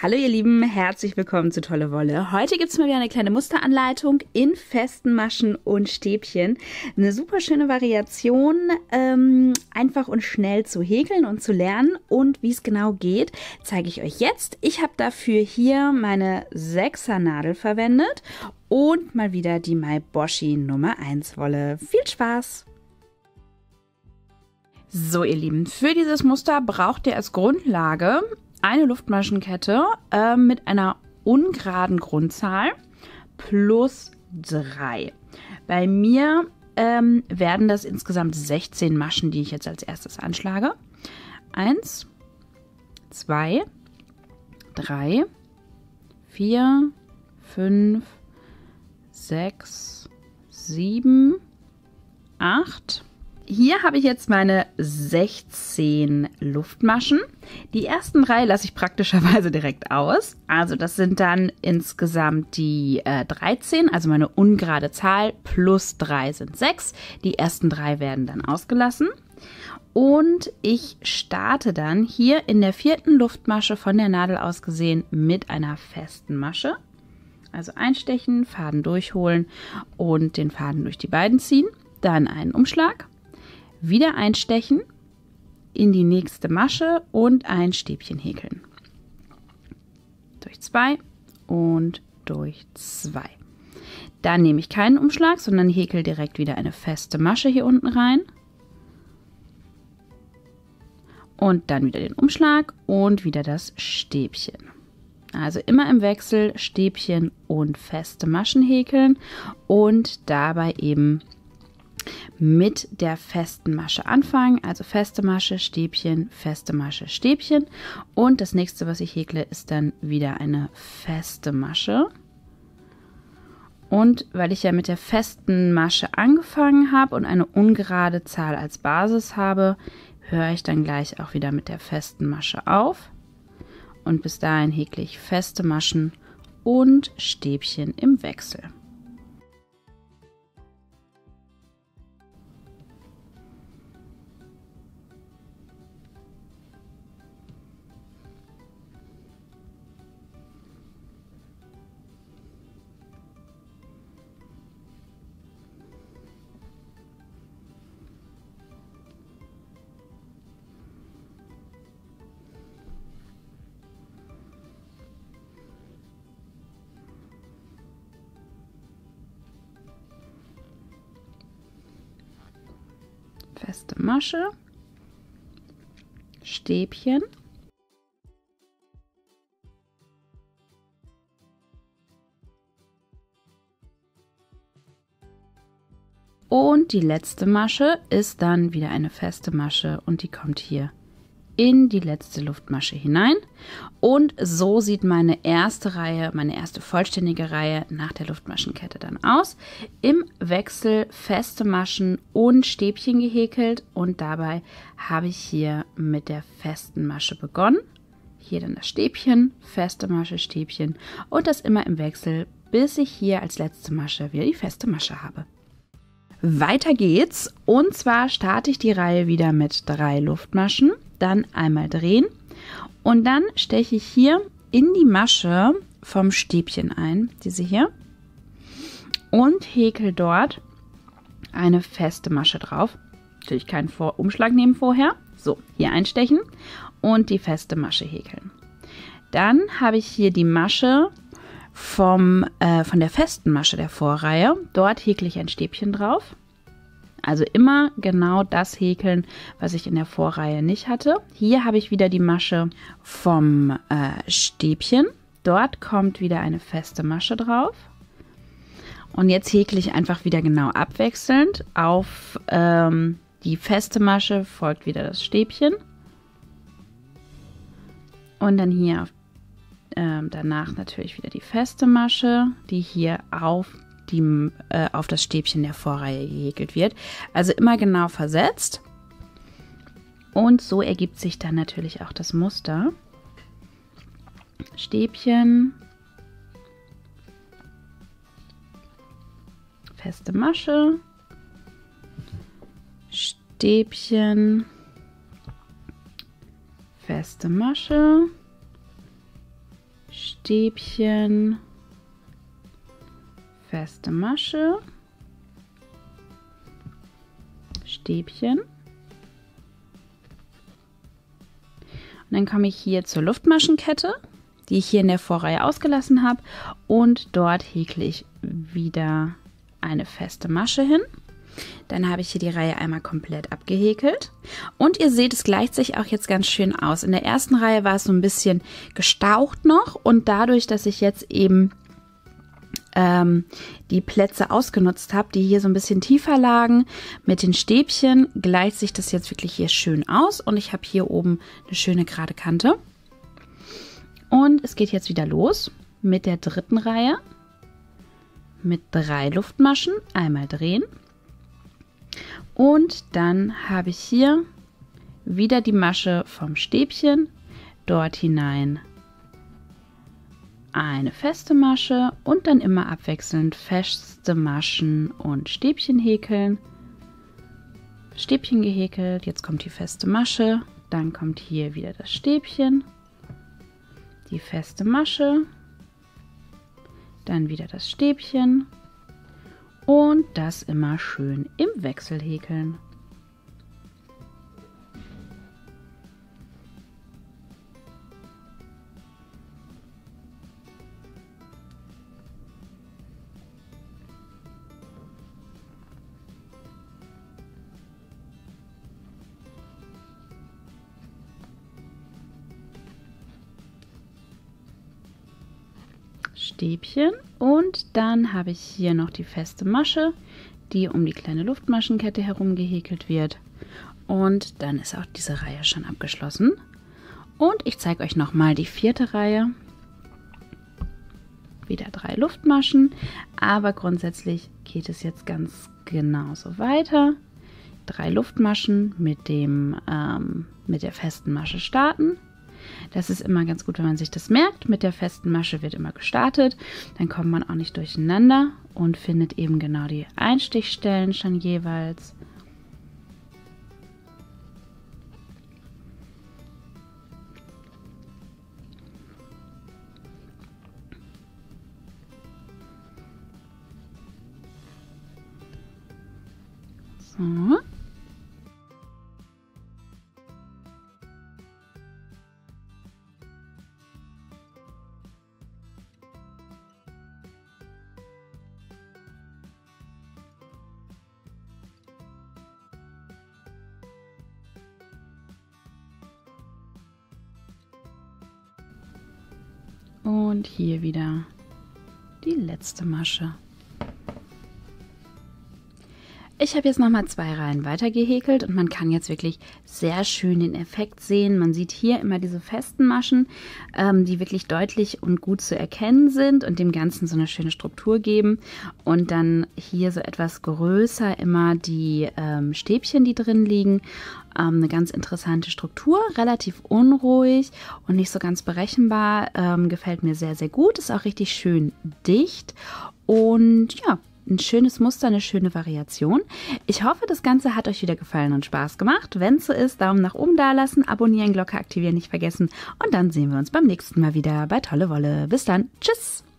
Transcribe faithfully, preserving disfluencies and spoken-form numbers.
Hallo ihr Lieben, herzlich willkommen zu Tolle Wolle. Heute gibt es mal wieder eine kleine Musteranleitung in festen Maschen und Stäbchen. Eine super schöne Variation, ähm, einfach und schnell zu häkeln und zu lernen. Und wie es genau geht, zeige ich euch jetzt. Ich habe dafür hier meine sechser Nadel verwendet und mal wieder die MyBoshi Nummer eins Wolle. Viel Spaß! So ihr Lieben, für dieses Muster braucht ihr als Grundlage eine Luftmaschenkette äh, mit einer ungeraden Grundzahl plus drei. Bei mir ähm, werden das insgesamt sechzehn Maschen, die ich jetzt als erstes anschlage. Eins, zwei, drei, vier, fünf, sechs, sieben, acht. Hier habe ich jetzt meine sechzehn Luftmaschen. Die ersten drei lasse ich praktischerweise direkt aus. Also das sind dann insgesamt die äh, dreizehn, also meine ungerade Zahl, plus drei sind sechs. Die ersten drei werden dann ausgelassen. Und ich starte dann hier in der vierten Luftmasche von der Nadel aus gesehen mit einer festen Masche. Also einstechen, Faden durchholen und den Faden durch die beiden ziehen. Dann einen Umschlag. Wieder einstechen, in die nächste Masche und ein Stäbchen häkeln. Durch zwei und durch zwei. Dann nehme ich keinen Umschlag, sondern häkel direkt wieder eine feste Masche hier unten rein. Und dann wieder den Umschlag und wieder das Stäbchen. Also immer im Wechsel Stäbchen und feste Maschen häkeln und dabei eben mit der festen Masche anfangen, also feste Masche, Stäbchen, feste Masche, Stäbchen und das nächste, was ich häkle, ist dann wieder eine feste Masche. Und weil ich ja mit der festen Masche angefangen habe und eine ungerade Zahl als Basis habe, höre ich dann gleich auch wieder mit der festen Masche auf und bis dahin häkle ich feste Maschen und Stäbchen im Wechsel. Feste Masche, Stäbchen und die letzte Masche ist dann wieder eine feste Masche und die kommt hier in die letzte Luftmasche hinein. Und so sieht meine erste Reihe, meine erste vollständige Reihe nach der Luftmaschenkette dann aus. Im Wechsel feste Maschen und Stäbchen gehäkelt und dabei habe ich hier mit der festen Masche begonnen. Hier dann das Stäbchen, feste Masche, Stäbchen und das immer im Wechsel, bis ich hier als letzte Masche wieder die feste Masche habe. Weiter geht's und zwar starte ich die Reihe wieder mit drei Luftmaschen, dann einmal drehen und dann steche ich hier in die Masche vom Stäbchen ein, diese hier, und häkel dort eine feste Masche drauf. Natürlich keinen Vor- Umschlag nehmen vorher. So, hier einstechen und die feste Masche häkeln. Dann habe ich hier die Masche vom, äh, von der festen Masche der Vorreihe. Dort häkle ich ein Stäbchen drauf. Also immer genau das häkeln, was ich in der Vorreihe nicht hatte. Hier habe ich wieder die Masche vom äh, Stäbchen. Dort kommt wieder eine feste Masche drauf. Und jetzt häkle ich einfach wieder genau abwechselnd. Auf ähm, die feste Masche folgt wieder das Stäbchen. Und dann hier auf, äh, danach natürlich wieder die feste Masche, die hier auf die äh, auf das Stäbchen der Vorreihe gehäkelt wird. Also immer genau versetzt. Und so ergibt sich dann natürlich auch das Muster. Stäbchen, feste Masche, Stäbchen, feste Masche, Stäbchen, feste Masche, Stäbchen. Und dann komme ich hier zur Luftmaschenkette, die ich hier in der Vorreihe ausgelassen habe, und dort häkle ich wieder eine feste Masche hin. Dann habe ich hier die Reihe einmal komplett abgehäkelt und ihr seht, es gleicht sich auch jetzt ganz schön aus. In der ersten Reihe war es so ein bisschen gestaucht noch und dadurch, dass ich jetzt eben ähm, die Plätze ausgenutzt habe, die hier so ein bisschen tiefer lagen mit den Stäbchen, gleicht sich das jetzt wirklich hier schön aus und ich habe hier oben eine schöne gerade Kante. Und es geht jetzt wieder los mit der dritten Reihe mit drei Luftmaschen, einmal drehen. Und dann habe ich hier wieder die Masche vom Stäbchen, dort hinein eine feste Masche und dann immer abwechselnd feste Maschen und Stäbchen häkeln. Stäbchen gehäkelt, jetzt kommt die feste Masche, dann kommt hier wieder das Stäbchen, die feste Masche, dann wieder das Stäbchen. Und das immer schön im Wechsel häkeln. Stäbchen und dann habe ich hier noch die feste Masche, die um die kleine Luftmaschenkette herum gehäkelt wird und dann ist auch diese Reihe schon abgeschlossen und ich zeige euch nochmal die vierte Reihe. Wieder drei Luftmaschen, aber grundsätzlich geht es jetzt ganz genauso weiter. Drei Luftmaschen mit, dem, ähm, mit der festen Masche starten. Das ist immer ganz gut, wenn man sich das merkt. Mit der festen Masche wird immer gestartet. Dann kommt man auch nicht durcheinander und findet eben genau die Einstichstellen schon jeweils. So. Und hier wieder die letzte Masche. Ich habe jetzt nochmal zwei Reihen weiter gehäkelt und man kann jetzt wirklich sehr schön den Effekt sehen. Man sieht hier immer diese festen Maschen, ähm, die wirklich deutlich und gut zu erkennen sind und dem Ganzen so eine schöne Struktur geben. Und dann hier so etwas größer immer die ähm, Stäbchen, die drin liegen. Ähm, eine ganz interessante Struktur, relativ unruhig und nicht so ganz berechenbar. Ähm, gefällt mir sehr, sehr gut. Ist auch richtig schön dicht und ja, ein schönes Muster, eine schöne Variation. Ich hoffe, das Ganze hat euch wieder gefallen und Spaß gemacht. Wenn es so ist, Daumen nach oben da lassen, abonnieren, Glocke aktivieren nicht vergessen und dann sehen wir uns beim nächsten Mal wieder bei Tolle Wolle. Bis dann, tschüss!